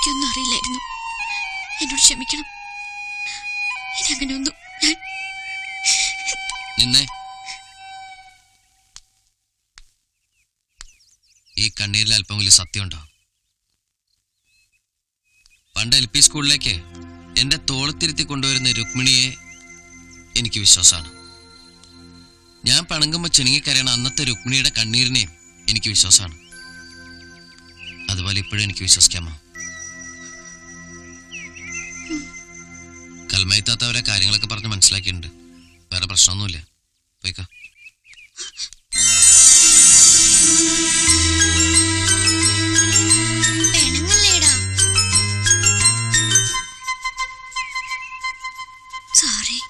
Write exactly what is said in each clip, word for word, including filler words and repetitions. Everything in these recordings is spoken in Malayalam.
എനിക്കൊന്നും അറിയില്ലായിരുന്നു. എന്നോട് ക്ഷമിക്കണം. ഇനി അങ്ങനെയൊന്നും ഞാൻ നിന്നെ ഈ കണ്ണീരിൽ അല്പമെങ്കിലും സത്യമുണ്ടോ? പണ്ട് എൽ പി സ്കൂളിലേക്ക് എന്റെ തോളത്തിരുത്തി കൊണ്ടുവരുന്ന രുക്മിണിയെ എനിക്ക് വിശ്വാസമാണ്. ഞാൻ പണങ്ങുമ്പോൾ ചിണുങ്ങിക്കരയണ അന്നത്തെ രുക്മിണിയുടെ കണ്ണീരിനെയും എനിക്ക് വിശ്വാസമാണ്. അതുപോലെ ഇപ്പോഴും എനിക്ക് വിശ്വസിക്കാമോ? കൽമയത്താത്തവരെ കാര്യങ്ങളൊക്കെ പറഞ്ഞ് മനസ്സിലാക്കിയിട്ടുണ്ട്. വേറെ പ്രശ്നമൊന്നുമില്ല. പോയിക്കോ. സോറി.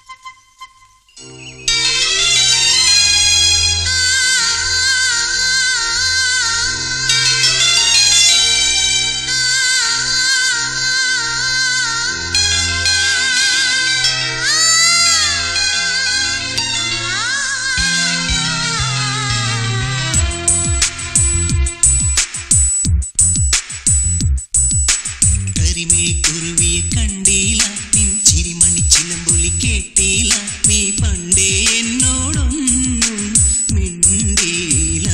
കുരുവിയെ കണ്ടീല, നിൻ ചിരിമണി ചിലമ്പൊലി കേട്ടീല, നീ പണ്ടേ എന്നോടൊന്നും മിണ്ടീല.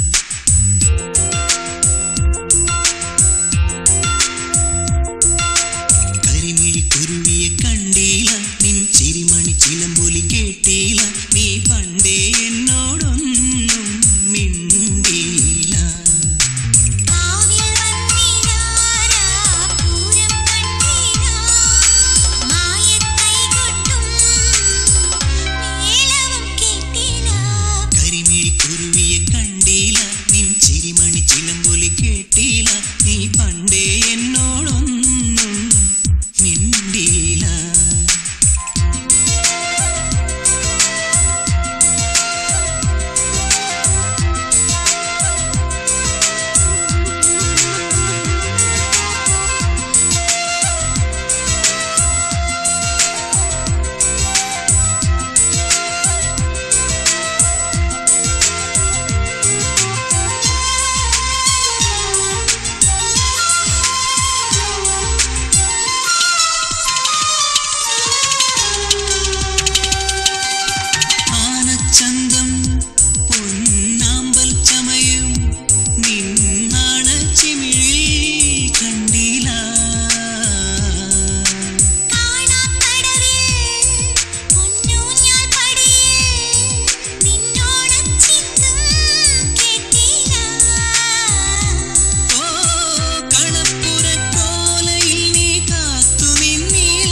കരിമിഴി കുരുവിയെ കണ്ടീല, നിൻ ചിരിമണി ചിലമ്പൊലി കേട്ടീല, നീ പണ്ടേ എന്നോടൊന്നും മിണ്ടീല. കുരുവിയെ കണ്ടീല, നിൻ ചിരിമണി ചിലമ്പൊലി കേട്ടീല, നീ പണ്ടേ എന്നോടൊന്നും മിണ്ടീല. ചന്തം പൊന്നാമ്പൽ ചമയും നിന്നാണ് ചിമിഴിൽ കണ്ടീല. കളപ്പുരക്കോലയിൽ നീ കാത്തു നിന്നീല.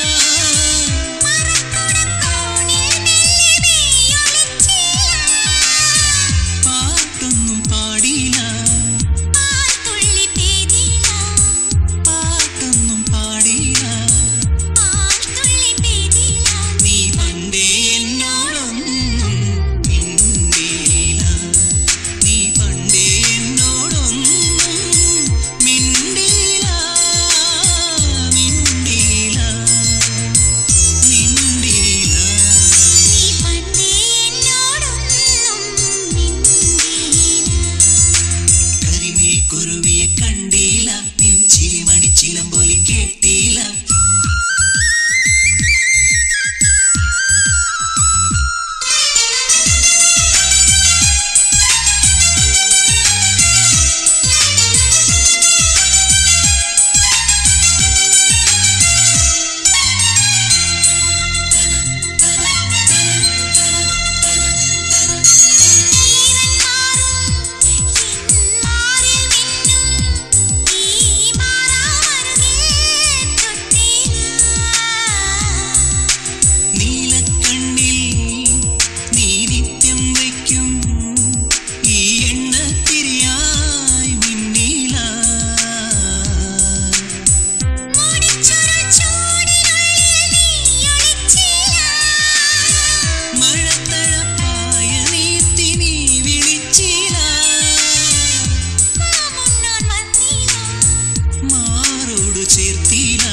പാട്ടൊന്നും പാടിയില്ല, പാട്ടൊന്നും പാടിയില്ല. നീ പണ്ടേ എന്നോടൊന്നും മിണ്ടീല, നീ പണ്ടേ എന്നോടൊന്നും മിണ്ടീല, മിണ്ടീല, മിണ്ടീല. കരിമിഴി കുരുവിയെ കണ്ടീല, നിൻ ചിരിമണി ചിലമ്പൊലി കേട്ടീല. നീലക്കണ്ണിൽ നീ നിത്യം വയ്ക്കും ഈ എണ്ണത്തിരിയായി മിന്നീല. മഴത്തഴപ്പായ നീർത്തി നീ വിളിച്ചില്ല. മാറോട് ചേർത്തില്ല,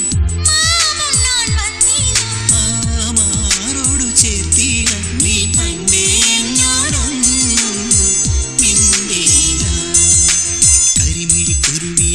മാറോട് ചേർത്തില്ല. നീ പണ്ടേ എന്നോടൊന്നും മിണ്ടീല. കരിമിഴി കുരുവി